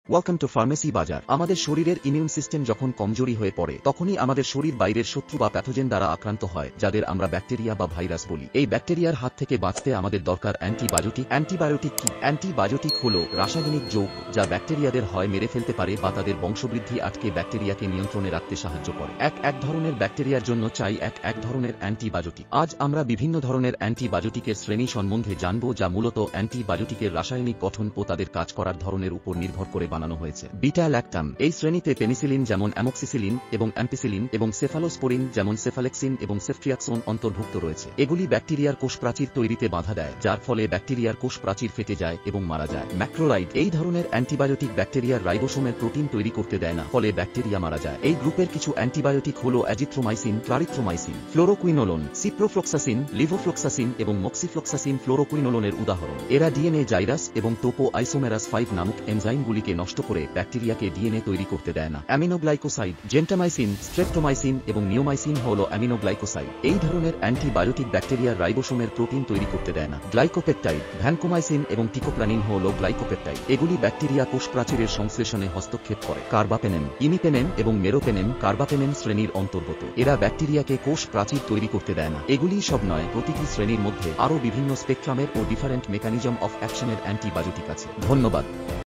Welcome to pharmacy বাজার। আমাদের শরীরের ইমিউন সিস্টেম যখন কমজোরি হয়ে পড়ে তখনই আমাদের শরীর বাইরের শত্রু বা প্যাথোজেন দ্বারা আক্রান্ত হয়, যাদের আমরা ব্যাকটেরিয়া বা ভাইরাস বলি। এই ব্যাকটেরিয়ার হাত থেকে বাঁচতে আমাদের দরকার অ্যান্টিবায়োটিক। অ্যান্টিবায়োটিক কি? অ্যান্টিবায়োটিক হলো রাসায়নিক যৌগ যা ব্যাকটেরিয়াদের হয় মেরে ফেলতে পারে বা তাদের বংশবৃদ্ধি আটকে ব্যাকটেরিয়াকে নিয়ন্ত্রণে রাখতে সাহায্য করে। এক ধরনের ব্যাকটেরিয়ার জন্য চাই এক ধরনের অ্যান্টিবায়োটিক। আজ আমরা বিভিন্ন ধরনের অ্যান্টিবায়োটিকের শ্রেণী সম্বন্ধে জানব, যা মূলত অ্যান্টিবায়োটিকের রাসায়নিক গঠন ও তাদের কাজ করার ধরনের উপর নির্ভর করে বানানো হয়েছে। বিটা-ল্যাকটাম। এই শ্রেণীতে পেনিসিলিন যেমন অ্যামোক্সিসিলিন এবং অ্যাম্পিসিলিন এবং সেফালোস্পোরিন যেমন সেফালেক্সিন এবং সেফট্রিয়াক্সোন অন্তর্ভুক্ত রয়েছে। এগুলি ব্যাকটেরিয়ার কোষ প্রাচীর তৈরিতে বাধা দেয়, যার ফলে ব্যাকটেরিয়ার কোষ প্রাচীর ফেটে যায় এবং মারা যায়। ম্যাক্রোলাইড। এই ধরনের অ্যান্টিবায়োটিক ব্যাকটেরিয়ার রাইবোসোমের প্রোটিন তৈরি করতে দেয় না, ফলে ব্যাকটেরিয়া মারা যায়। এই গ্রুপের কিছু অ্যান্টিবায়োটিক হল azithromycin, clarithromycin, fluoroquinolone, ciprofloxacin, levofloxacin এবং মক্সিফ্লক্সাসিন ফ্লোরোকুইনোলোনের উদাহরণ। এরা ডিএনএ জাইরাস এবং টোপো আইসোমেরাস 5 নামক এনজাইমগুলিকে নষ্ট করে ব্যাকটেরিয়াকে ডিএনএ তৈরি করতে দেয় না। অ্যামিনোগ্লাইকোসাইড। জেন্টামাইসিন, স্ট্রেপ্টোমাইসিন এবং নিওমাইসিন হল অ্যামিনোগ্লাইকোসাইড। এই ধরনের অ্যান্টিবায়োটিক ব্যাকটেরিয়ার রাইবোসোমের প্রোটিন তৈরি করতে দেয় না। গ্লাইকোপেপটাইড। ভ্যানকোমাইসিন এবং টিকোপ্লানিন হল গ্লাইকোপেপটাইড। এগুলি ব্যাকটেরিয়া কোষ প্রাচীরের সংশ্লেষণে হস্তক্ষেপ করে। কার্বাপেনেম, ইমিপেনেম এবং মেরোপেনেম কার্বাপেনেম শ্রেণীর অন্তর্গত। এরা ব্যাকটেরিয়াকে কোষ প্রাচীর তৈরি করতে দেয় না। এগুলি সব নয়, প্রতিটি শ্রেণীর মধ্যে আরও বিভিন্ন স্পেকট্রামের ও ডিফারেন্ট মেকানিজম অফ অ্যাকশনের অ্যান্টিবায়োটিক আছে। ধন্যবাদ।